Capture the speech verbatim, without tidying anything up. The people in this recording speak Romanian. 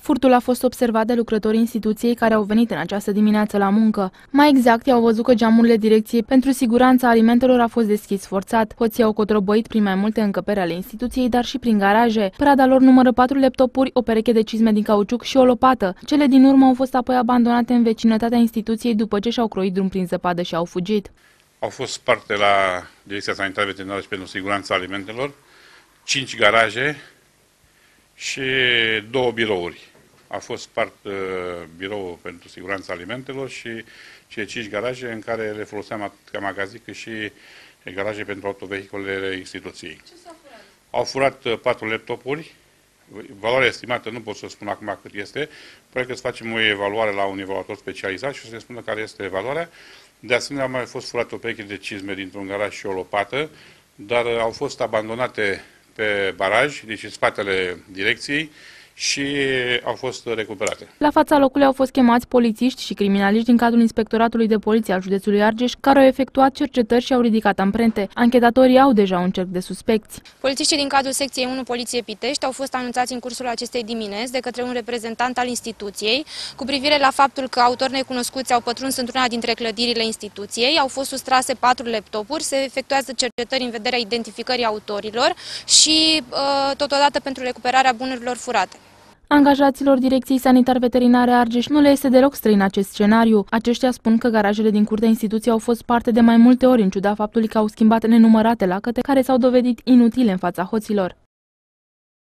Furtul a fost observat de lucrătorii instituției care au venit în această dimineață la muncă. Mai exact, i-au văzut că geamurile direcției pentru siguranța alimentelor a fost deschis forțat. Hoții au cotrobăit prin mai multe încăperi ale instituției, dar și prin garaje. Prada lor numără patru laptopuri, o pereche de cizme din cauciuc și o lopată. Cele din urmă au fost apoi abandonate în vecinătatea instituției după ce și-au croit drum prin zăpadă și au fugit. Au fost sparte la Direcția Sanitară Veterinară și pentru Siguranța Alimentelor cinci garaje și două birouri. A fost spart uh, biroul pentru Siguranța Alimentelor și cele cinci garaje în care le foloseam atât ca magazin cât și garaje pentru autovehiculele instituției. Ce s-a furat? Au furat uh, patru laptopuri. Valoarea estimată nu pot să spun acum cât este, probabil că să facem o evaluare la un evaluator specializat și o să ne spună care este valoarea. De asemenea, au mai fost furate o pereche de cizme dintr-un garaj și o lopată, dar au fost abandonate pe baraj, deci în spatele direcției, și au fost recuperate. La fața locului au fost chemați polițiști și criminaliști din cadrul Inspectoratului de Poliție al județului Argeș, care au efectuat cercetări și au ridicat amprente. Anchetatorii au deja un cerc de suspecți. Polițiștii din cadrul secției unu Poliție Pitești au fost anunțați în cursul acestei dimineți de către un reprezentant al instituției cu privire la faptul că autori necunoscuți au pătruns într-una dintre clădirile instituției, au fost sustrase patru laptopuri, se efectuează cercetări în vederea identificării autorilor și totodată pentru recuperarea bunurilor furate. Angajaților Direcției Sanitar-Veterinare Argeș nu le este deloc străin acest scenariu. Aceștia spun că garajele din curtea instituției au fost sparte de mai multe ori, în ciuda faptului că au schimbat nenumărate lacăte care s-au dovedit inutile în fața hoților.